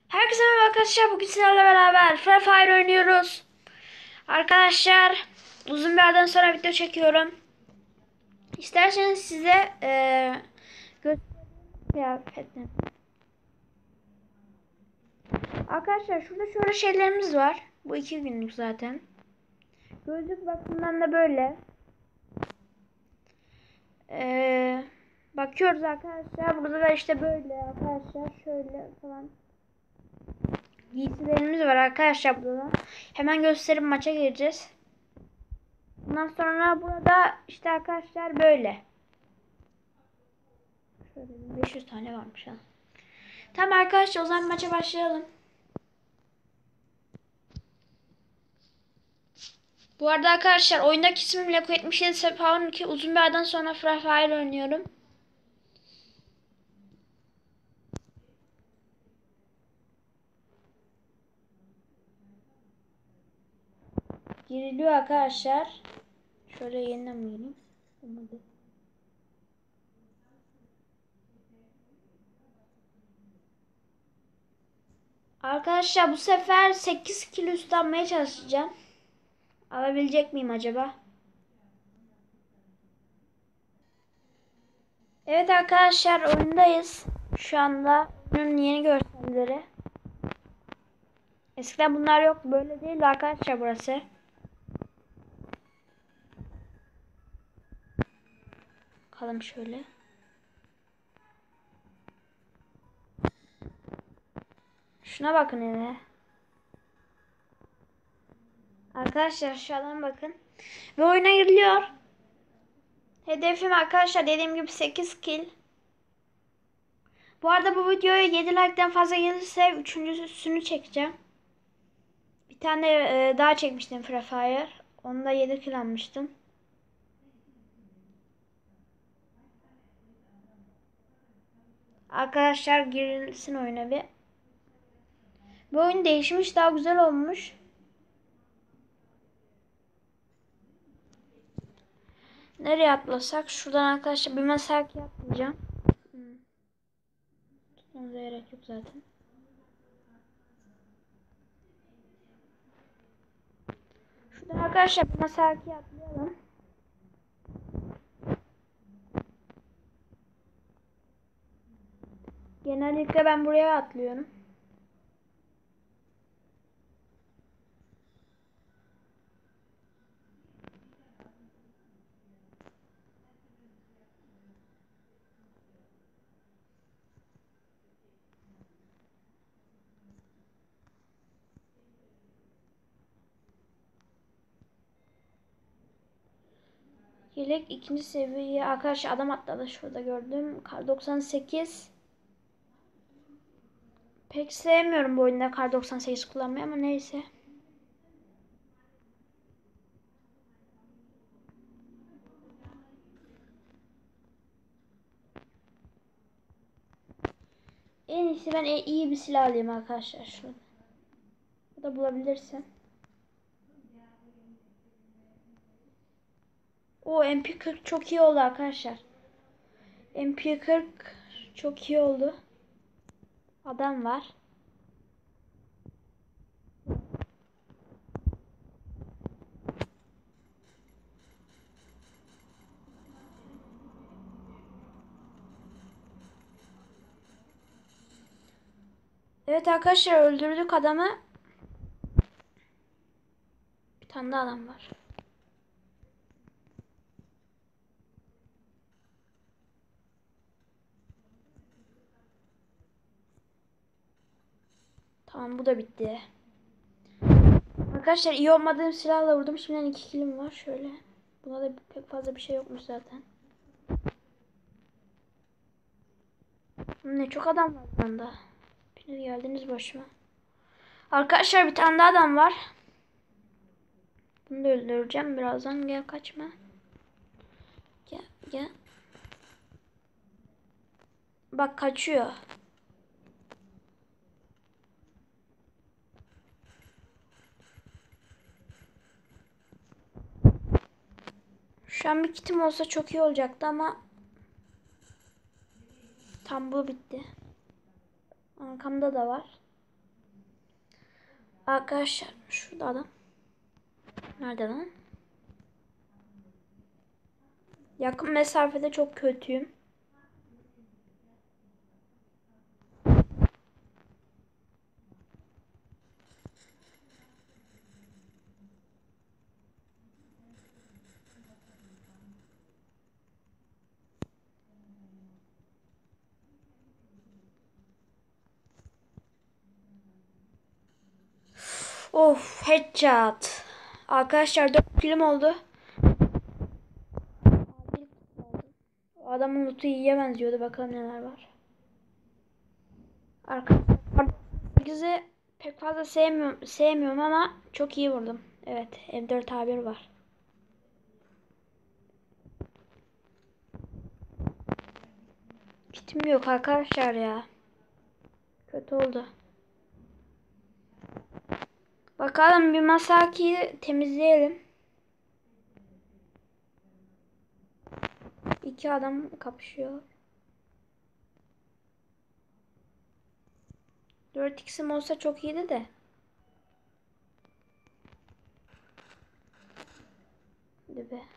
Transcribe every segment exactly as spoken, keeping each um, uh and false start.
Herkese merhaba arkadaşlar. Bugün sizlerle beraber Free Fire oynuyoruz. Arkadaşlar uzun bir aradan sonra video çekiyorum. İsterseniz size ee, göstereyim kıyafetini. Arkadaşlar şurada şöyle şeylerimiz var. Bu iki günlük zaten. Gözlük bakımından da böyle. Ee, bakıyoruz arkadaşlar. Burada da işte böyle arkadaşlar. Şöyle falan. Giysilerimiz var arkadaşlar burada da. Hemen gösterip maça gireceğiz. Bundan sonra burada işte arkadaşlar böyle. Şöyle beş yüz tane varmış ha. Tamam arkadaşlar o zaman maça başlayalım. Bu arada arkadaşlar oyundaki ismim Leko yetmiş yedi Sepaun ki uzun bir aradan sonra Free Fire oynuyorum. Giriliyor arkadaşlar. Şöyle yeniden mi gireyim? Olmadı. Arkadaşlar bu sefer sekiz kilo üstü almaya çalışacağım. Alabilecek miyim acaba? Evet arkadaşlar oyundayız. Şu anda oyunun yeni görselleri. Eskiden bunlar yok. Böyle değil arkadaşlar burası. Bakalım şöyle. Şuna bakın hele. Arkadaşlar aşağıdan bakın. Ve oyuna giriliyor. Hedefim arkadaşlar dediğim gibi sekiz kill. Bu arada bu videoya yedi like'den fazla gelirse üçüncüsünü çekeceğim. Bir tane e, daha çekmiştim Free Fire. Onda yedi kill almıştım. Arkadaşlar girilsin oyuna bir. Bu oyun değişmiş, daha güzel olmuş. Nereye atlasak? Şuradan arkadaşlar bir mesaki atlayacağım. Hmm. Tutmamıza gerek yok zaten. Şuradan arkadaşlar bir mesaki atlayalım. Genellikle ben buraya atlıyorum. Yelek ikinci seviye arkadaşlar, adam atladı şurada gördüm. Kar doksan sekiz. Pek sevmiyorum bu oyunda kar doksan sekiz kullanmayı ama neyse. En iyisi ben iyi bir silah alayım arkadaşlar şurada. Bu da bulabilirsem. O M P kırk çok iyi oldu arkadaşlar. M P kırk çok iyi oldu. Adam var. Evet arkadaşlar öldürdük adamı. Bir tane daha adam var. Tamam bu da bitti. Arkadaşlar iyi olmadığım silahla vurdum. Şimdiden iki killim var şöyle. Buna da pek fazla bir şey yokmuş zaten. Ne çok adam var bunda. Hepiniz geldiniz başıma. Arkadaşlar bir tane daha adam var. Bunu da öldüreceğim birazdan. Gel kaçma. Gel gel. Bak kaçıyor. Şu an bir kitim olsa çok iyi olacaktı ama tam bu bitti. Arkamda da var. Arkadaşlar şurada adam. Nerede lan? Yakın mesafede çok kötüyüm. Of, headshot. Arkadaşlar dört kilim oldu. O adamın lootu iyiye benziyordu. Bakalım neler var. Arkadaşlar sekizi pek fazla sevmiyorum, sevmiyorum ama çok iyi vurdum. Evet, M dört A bir var. Kitim yok arkadaşlar ya. Kötü oldu. Bakalım bir Masaki'yi temizleyelim. İki adam kapışıyor. dört x'im olsa çok iyiydi de. Hadi be.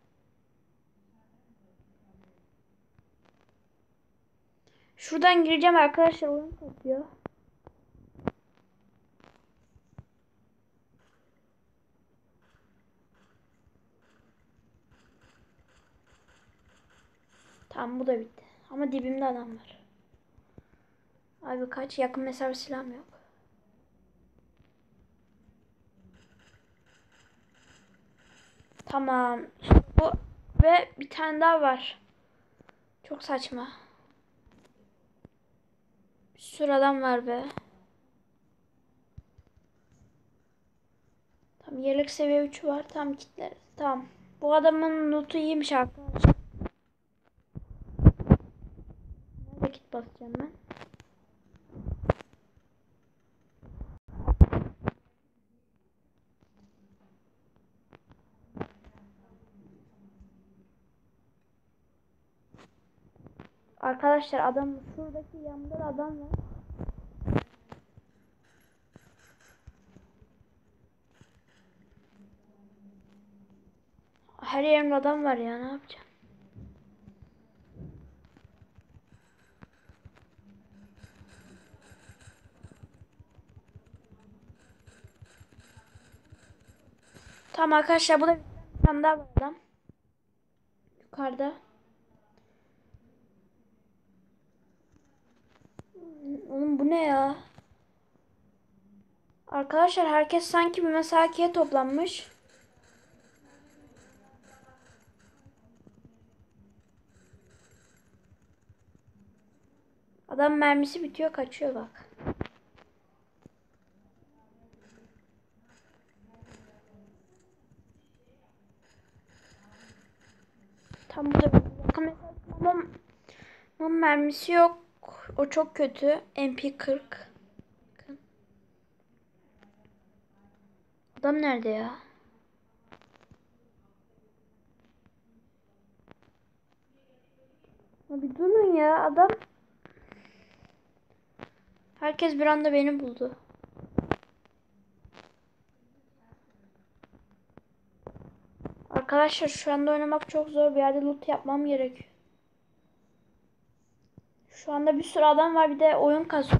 Şuradan gireceğim arkadaşlar, oyun kapıyor. Tamam, bu da bitti. Ama dibimde adam var. Abi kaç, yakın mesafe silahım yok. Tamam. İşte bu ve bir tane daha var. Çok saçma. Bir sürü adam var be. Tamam, yelek seviye üç var. Tam kitleriz. Tamam. Bu adamın lootu iyiymiş arkadaşlar. Nerede kit basacağım ben? Arkadaşlar adam şuradaki yanında da adam var. Her yerimde adam var ya, ne yapacağım? Tamam arkadaşlar, bu da bir tane daha var adam. Yukarıda. Oğlum bu ne ya? Arkadaşlar herkes sanki bir mesakiye toplanmış. Adam mermisi bitiyor, kaçıyor bak. Tam burada bir ama ama mermisi yok. O çok kötü. M P kırk. Adam nerede ya? Bir durun ya, adam. Herkes bir anda beni buldu. Arkadaşlar şu anda oynamak çok zor. Bir yerde loot yapmam gerekiyor. Şu anda bir sürü adam var, bir de oyun kasıyor.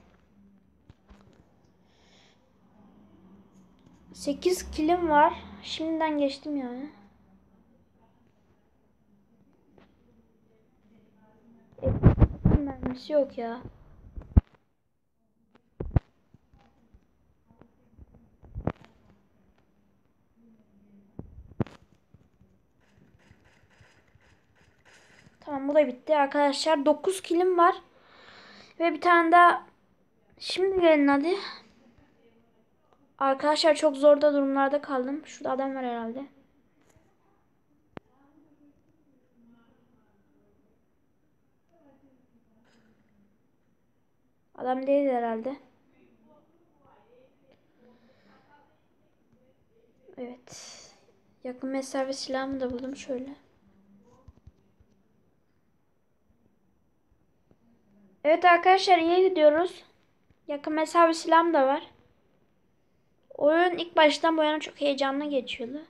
sekiz kilim var. Şimdiden geçtim yani. E, mermisi yok ya. Tamam, bu da bitti arkadaşlar. dokuz kilim var. Ve bir tane daha. Şimdi gelin hadi. Arkadaşlar çok zorda durumlarda kaldım. Şurada adam var herhalde. Adam değil herhalde. Evet. Yakın mesafe silahımı da buldum şöyle. Evet arkadaşlar, iyi gidiyoruz. Yakın mesafe silahım da var. Oyun ilk baştan bu yana çok heyecanlı geçiyordu.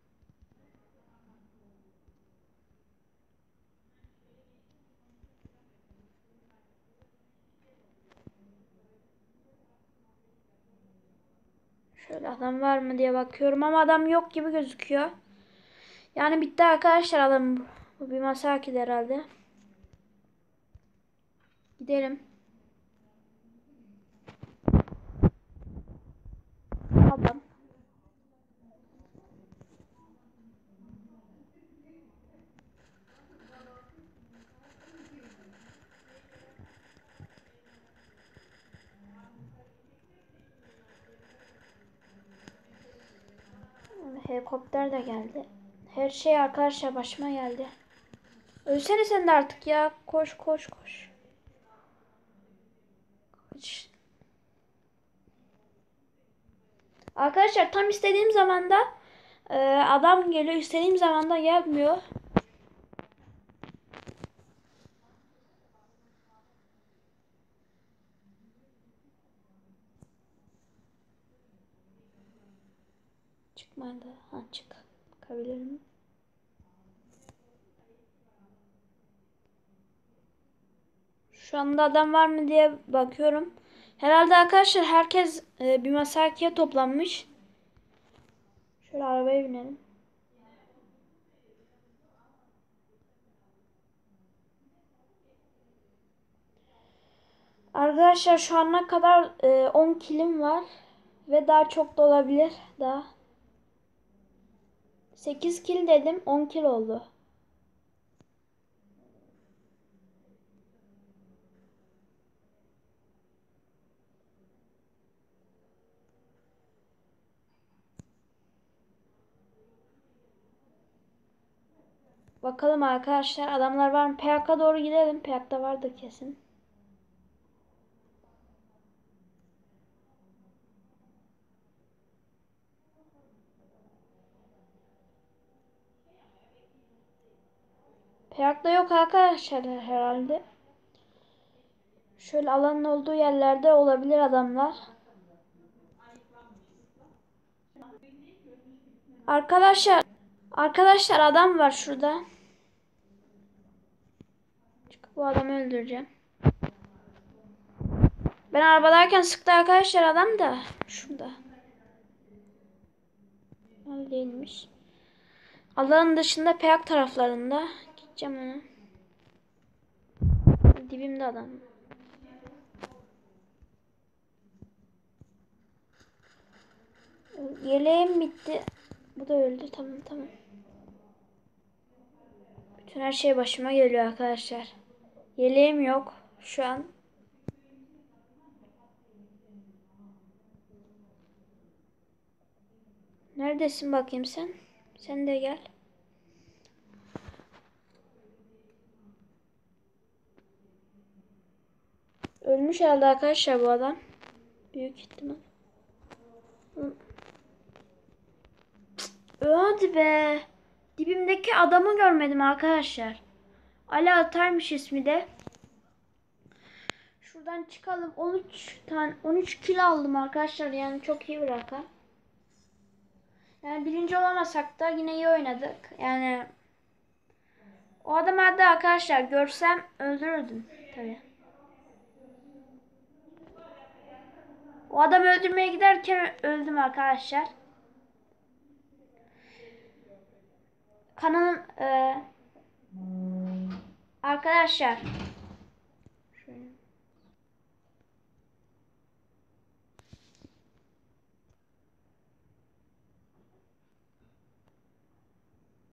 Şöyle adam var mı diye bakıyorum ama adam yok gibi gözüküyor. Yani bitti arkadaşlar adam. Bu bir Masaki herhalde. Gidelim. Adam. Helikopter de geldi. Her şey arkadaşlar başıma geldi. Ölsene sen de artık ya. Koş koş koş. Koş. Arkadaşlar tam istediğim zamanda e, adam geliyor. İstediğim zamanda gelmiyor. Çıkmadı. Ha çık. Bakabilir miyim? Şu anda adam var mı diye bakıyorum. Herhalde arkadaşlar herkes e, bir Masaki'ye toplanmış. Şöyle arabaya binelim. Arkadaşlar şu ana kadar e, on kilim var. Ve daha çok da olabilir. Daha. sekiz kill dedim. on kill oldu. Bakalım arkadaşlar adamlar var mı? P A K'a doğru gidelim. P A K'ta vardır kesin. P A K'ta yok arkadaşlar herhalde. Şöyle alanın olduğu yerlerde olabilir adamlar. Arkadaşlar Arkadaşlar adam var şurada. Çıkıp bu adamı öldüreceğim. Ben arabadayken sıktı arkadaşlar adam da. Şurada. Öyle değilmiş. Alanın dışında P A K taraflarında. Gideceğim ona. Dibimde adam. Yeleğim bitti. Bu da öldü. Tamam tamam. Bütün her şey başıma geliyor arkadaşlar. Yeleğim yok şu an. Neredesin bakayım sen? Sen de gel. Ölmüş herhalde arkadaşlar bu adam. Büyük ihtimal. Hadi be. Dibimdeki adamı görmedim arkadaşlar. Ali Atay'mış ismi de. Şuradan çıkalım. on üç tane on üç kilo aldım arkadaşlar. Yani çok iyi bir rakam. Yani birinci olamasak da yine iyi oynadık. Yani o adamı hadi arkadaşlar görsem öldürürdüm tabii. O adamı öldürmeye giderken öldüm arkadaşlar. Kanalın e, arkadaşlar